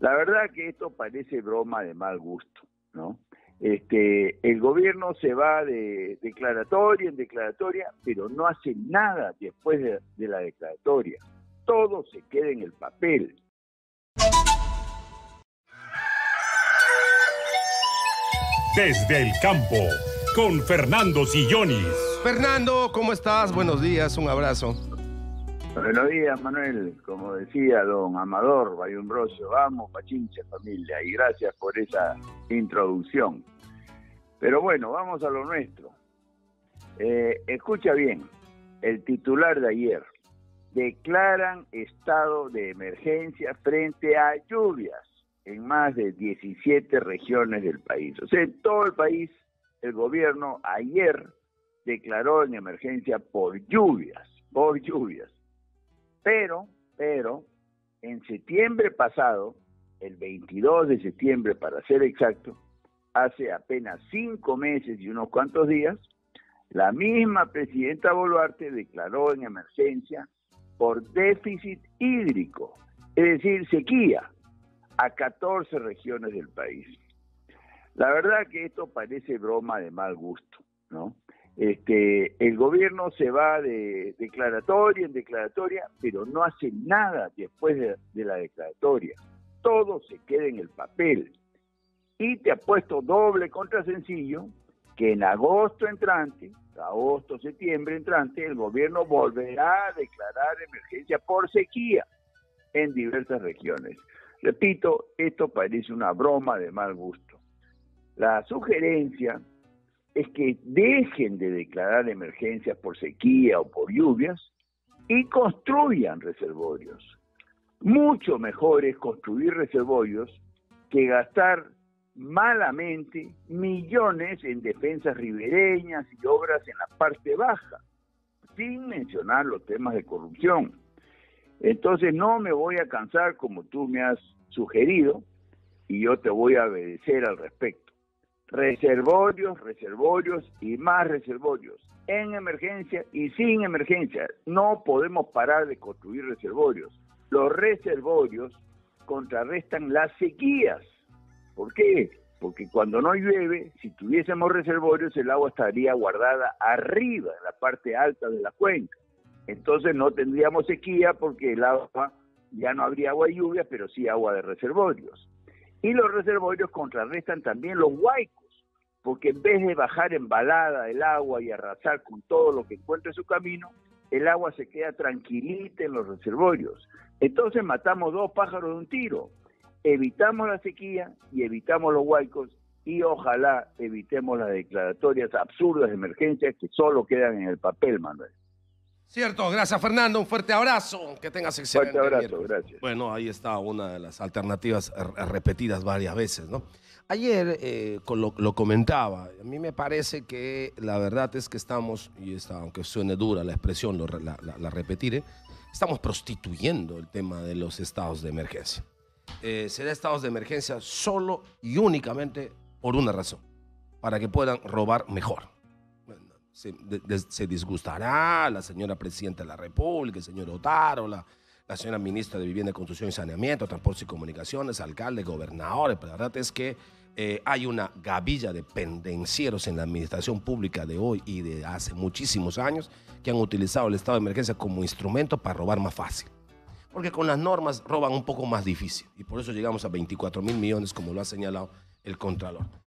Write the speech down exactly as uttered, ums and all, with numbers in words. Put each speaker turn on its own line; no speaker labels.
La verdad que esto parece broma de mal gusto, ¿no? Este, el gobierno se va de declaratoria en declaratoria, pero no hace nada después de, de la declaratoria. Todo se queda en el papel.
Desde el campo, con Fernando Sillonis.
Fernando, ¿cómo estás? Buenos días, un abrazo.
Buenos días, Manuel. Como decía don Amador Bayumbrosio, vamos, Pachincha, familia, y gracias por esa introducción. Pero bueno, vamos a lo nuestro. Eh, escucha bien, el titular de ayer: declaran estado de emergencia frente a lluvias en más de diecisiete regiones del país. O sea, en todo el país, el gobierno ayer declaró en emergencia por lluvias, por lluvias. Pero, pero, en septiembre pasado, el veintidós de septiembre para ser exacto, hace apenas cinco meses y unos cuantos días, la misma presidenta Boluarte declaró en emergencia por déficit hídrico, es decir, sequía, a catorce regiones del país. La verdad que esto parece broma de mal gusto, ¿no? Este, el gobierno se va de declaratoria en declaratoria, pero no hace nada después de, de la declaratoria. Todo se queda en el papel. Y te apuesto doble contra sencillo que en agosto entrante, agosto, septiembre entrante, el gobierno volverá a declarar emergencia por sequía en diversas regiones. Repito, esto parece una broma de mal gusto. La sugerencia es que dejen de declarar emergencias por sequía o por lluvias y construyan reservorios. Mucho mejor es construir reservorios que gastar malamente millones en defensas ribereñas y obras en la parte baja, sin mencionar los temas de corrupción. Entonces no me voy a cansar como tú me has sugerido y yo te voy a obedecer al respecto. Reservorios, reservorios y más reservorios, en emergencia y sin emergencia. No podemos parar de construir reservorios. Los reservorios contrarrestan las sequías. ¿Por qué? Porque cuando no llueve, si tuviésemos reservorios, el agua estaría guardada arriba, en la parte alta de la cuenca. Entonces no tendríamos sequía porque el agua, ya no habría agua de lluvia, pero sí agua de reservorios. Y los reservorios contrarrestan también los huaicos, porque en vez de bajar en balada el agua y arrasar con todo lo que encuentre en su camino, el agua se queda tranquilita en los reservorios. Entonces matamos dos pájaros de un tiro. Evitamos la sequía y evitamos los huaicos y ojalá evitemos las declaratorias absurdas de emergencia que solo quedan en el papel, Manuel.
Cierto, gracias Fernando, un fuerte abrazo, que tengas excelente
Fuerte abrazo,
miércoles.
gracias.
Bueno, ahí está una de las alternativas repetidas varias veces, ¿no? Ayer eh, lo, lo comentaba, a mí me parece que la verdad es que estamos, y está, aunque suene dura la expresión, lo, la, la, la repetiré, estamos prostituyendo el tema de los estados de emergencia. Eh, será estados de emergencia solo y únicamente por una razón, para que puedan robar mejor. Se, de, de, se disgustará la señora presidenta de la República, el señor Otaro, la, la señora ministra de Vivienda, Construcción y Saneamiento, Transportes y Comunicaciones, alcaldes, gobernadores, pero la verdad es que eh, hay una gavilla de pendencieros en la administración pública de hoy y de hace muchísimos años que han utilizado el estado de emergencia como instrumento para robar más fácil. Porque con las normas roban un poco más difícil y por eso llegamos a veinticuatro mil millones, como lo ha señalado el Contralor.